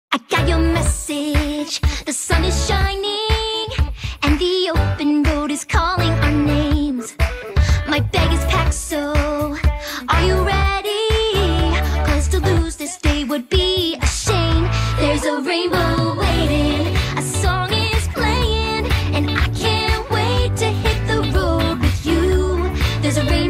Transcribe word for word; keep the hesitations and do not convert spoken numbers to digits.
I got your message, the sun is shining, and the open road is calling our names. My bag is packed, so are you ready? Cause to lose this day would be a shame. There's a rainbow waiting, a song is playing, and I can't wait to hit the road with you. There's a rainbow